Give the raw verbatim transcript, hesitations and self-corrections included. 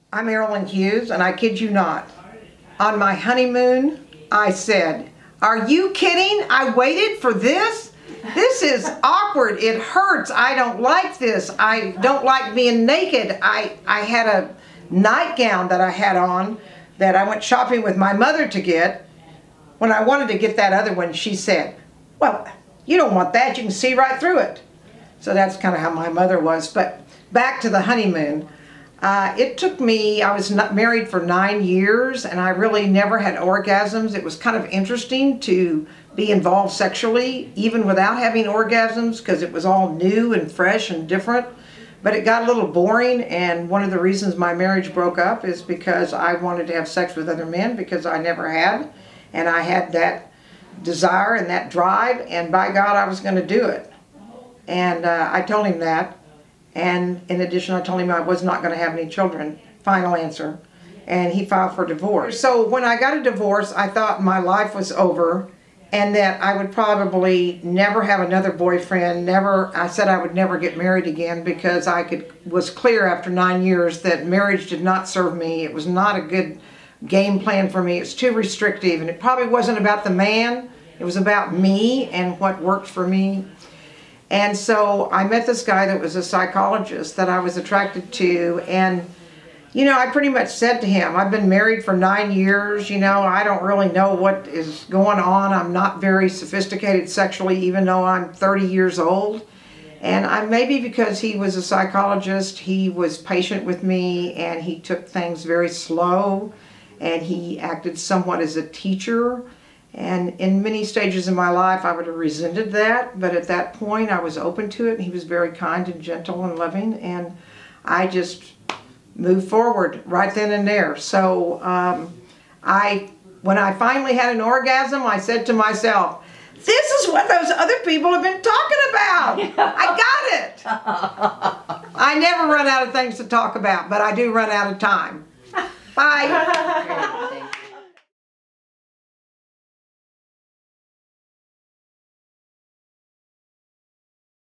I'm Aralyn Hughes, and I kid you not. On my honeymoon, I said, "Are you kidding? I waited for this? This is awkward. It hurts. I don't like this. I don't like being naked." I, I had a nightgown that I had on that I went shopping with my mother to get. When I wanted to get that other one, she said, "Well, you don't want that. You can see right through it." So that's kind of how my mother was. But back to the honeymoon. Uh, it took me, I was not married for nine years and I really never had orgasms. It was kind of interesting to be involved sexually, even without having orgasms, because it was all new and fresh and different. But it got a little boring, and one of the reasons my marriage broke up is because I wanted to have sex with other men because I never had. And I had that desire and that drive, and by God, I was going to do it. And uh, I told him that. And in addition, I told him I was not going to have any children. Final answer. And he filed for divorce. So when I got a divorce, I thought my life was over and that I would probably never have another boyfriend. Never. I said I would never get married again because I could was clear after nine years that marriage did not serve me. It was not a good game plan for me. It's too restrictive, and it probably wasn't about the man. It was about me and what worked for me. And so I met this guy that was a psychologist that I was attracted to, and you know, I pretty much said to him, I've been married for nine years, you know, I don't really know what is going on. I'm not very sophisticated sexually, even though I'm thirty years old. And I maybe because he was a psychologist, he was patient with me, and he took things very slow, and he acted somewhat as a teacher. And in many stages of my life, I would have resented that, but at that point, I was open to it, and he was very kind and gentle and loving, and I just moved forward right then and there. So um, I, when I finally had an orgasm, I said to myself, "This is what those other people have been talking about. I got it." I never run out of things to talk about, but I do run out of time. Bye.